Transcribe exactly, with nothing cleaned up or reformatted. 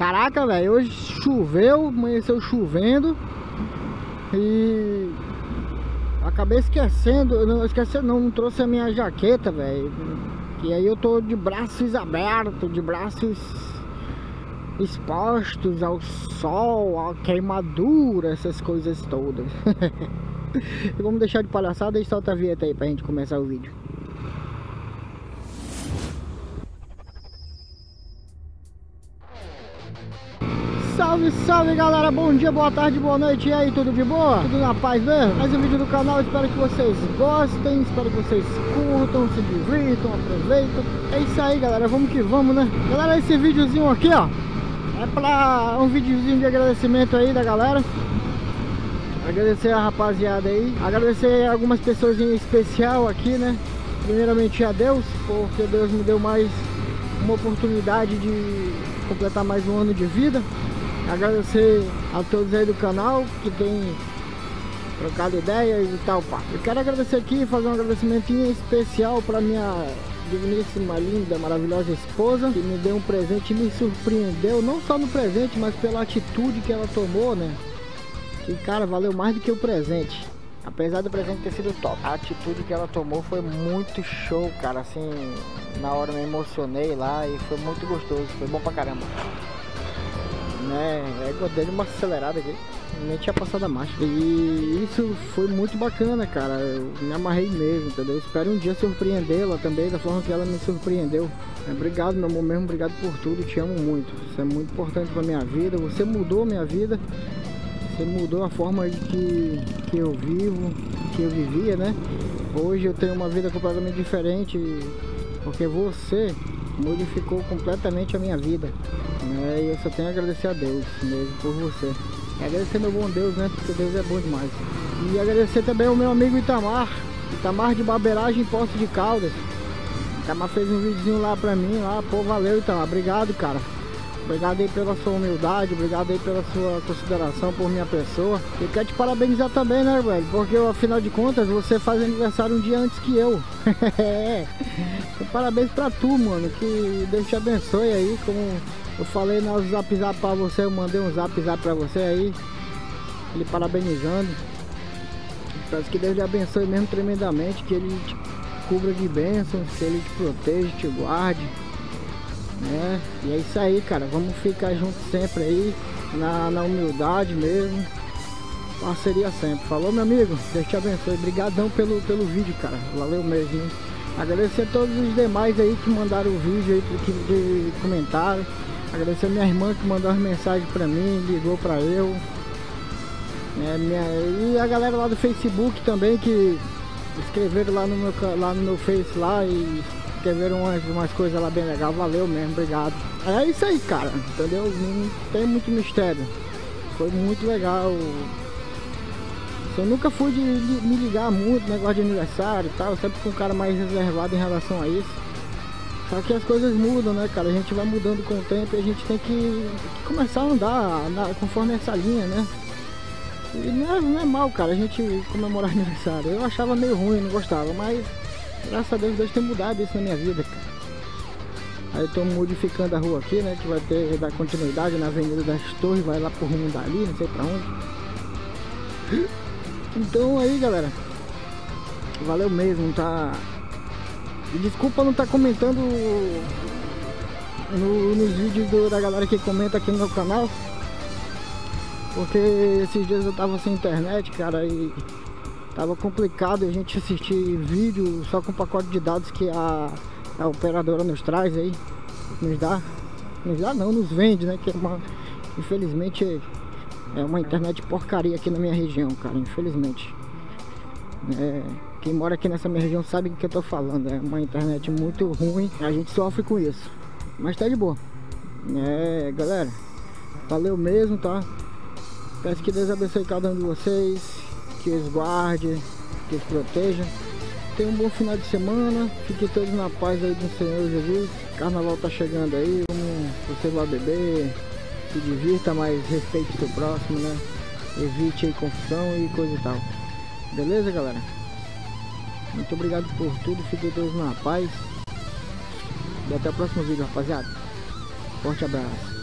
Caraca, velho, hoje choveu, amanheceu chovendo. E acabei esquecendo, não esqueci não, não trouxe a minha jaqueta, velho. E aí eu tô de braços abertos, de braços expostos ao sol, à queimadura, essas coisas todas. E vamos deixar de palhaçada e solta a vinheta aí pra gente começar o vídeo. Salve, salve galera, bom dia, boa tarde, boa noite, e aí, tudo de boa? Tudo na paz mesmo? Mais um vídeo do canal, espero que vocês gostem, espero que vocês curtam, se divirtam, aproveitem. É isso aí galera, vamos que vamos, né? Galera, esse videozinho aqui, ó, é pra um videozinho de agradecimento aí da galera. Agradecer a rapaziada aí, agradecer algumas pessoas em especial aqui, né? Primeiramente a Deus, porque Deus me deu mais uma oportunidade de completar mais um ano de vida. Agradecer a todos aí do canal que tem trocado ideias e tal, pá. Eu quero agradecer aqui, fazer um agradecimento especial para minha digníssima, linda, maravilhosa esposa, que me deu um presente e me surpreendeu, não só no presente, mas pela atitude que ela tomou, né? Que, cara, valeu mais do que o presente. Apesar do presente ter sido top, a atitude que ela tomou foi muito show, cara. Assim, na hora eu me emocionei lá e foi muito gostoso, foi bom pra caramba. Né, é, eu dei uma acelerada aqui, nem tinha passado a marcha. E isso foi muito bacana, cara. Eu me amarrei mesmo, entendeu? Espero um dia surpreendê-la também, da forma que ela me surpreendeu. É, obrigado, meu amor, mesmo, obrigado por tudo, te amo muito. Isso é muito importante pra minha vida, você mudou a minha vida. Você mudou a forma de que, que eu vivo, que eu vivia, né? Hoje eu tenho uma vida completamente diferente, porque você modificou completamente a minha vida, né? E eu só tenho a agradecer a Deus mesmo por você. E agradecer meu bom Deus, né? Porque Deus é bom demais. E agradecer também ao meu amigo Itamar, Itamar de Barbeiragem, Poços de Caldas. Itamar fez um videozinho lá pra mim, lá, pô, valeu Itamar, obrigado, cara. Obrigado aí pela sua humildade, obrigado aí pela sua consideração por minha pessoa. Eu quero te parabenizar também, né, velho? Porque afinal de contas você faz aniversário um dia antes que eu. Então, parabéns pra tu, mano. Que Deus te abençoe aí. Como eu falei no zap zap pra você, eu mandei um zap zap pra você aí, ele parabenizando. Peço que Deus te abençoe mesmo tremendamente, que ele te cubra de bênçãos, que ele te proteja, te guarde. É, e é isso aí, cara, vamos ficar juntos sempre aí, na, na humildade mesmo, parceria sempre. Falou, meu amigo, Deus te abençoe, obrigadão pelo, pelo vídeo, cara, valeu mesmo, hein? Agradecer a todos os demais aí que mandaram o vídeo aí, que, que comentaram. Agradecer a minha irmã que mandou as mensagens pra mim, ligou pra eu. É, minha, e a galera lá do Facebook também, que escreveram lá no meu, lá no meu Face lá e escreveram umas, umas coisas lá bem legal, valeu mesmo, obrigado. É isso aí, cara, entendeu? Não tem muito mistério, foi muito legal. Eu nunca fui de, de me ligar muito, negócio de aniversário e tal, eu sempre fui um cara mais reservado em relação a isso. Só que as coisas mudam, né, cara, a gente vai mudando com o tempo e a gente tem que, que começar a andar na, conforme essa linha, né? E não é, não é mal, cara, a gente comemorar aniversário. Eu achava meio ruim, não gostava, mas graças a Deus, Deus tem mudado isso na minha vida, cara. Aí eu tô modificando a rua aqui, né? Que vai ter, dar continuidade na Avenida das Torres, vai lá pro rumo dali, não sei pra onde. Então aí, galera, valeu mesmo, tá? E desculpa não estar tá comentando no, nos vídeos do, da galera que comenta aqui no meu canal, porque esses dias eu tava sem internet, cara, e tava complicado a gente assistir vídeo só com o pacote de dados que a, a operadora nos traz aí, nos dá, nos dá não, nos vende, né? Que é uma, infelizmente, é uma internet porcaria aqui na minha região, cara, infelizmente. É, quem mora aqui nessa minha região sabe do que eu tô falando, é uma internet muito ruim, a gente sofre com isso, mas tá de boa. É, galera, valeu mesmo, tá? Peço que Deus abençoe cada um de vocês, que os guarde, que os proteja. Tenham um bom final de semana, fiquem todos na paz aí do Senhor Jesus. Carnaval tá chegando aí, como você vai beber, se divirta, mas respeite o seu próximo, né? Evite aí confusão e coisa e tal. Beleza, galera? Muito obrigado por tudo, fiquem todos na paz. E até o próximo vídeo, rapaziada. Forte abraço.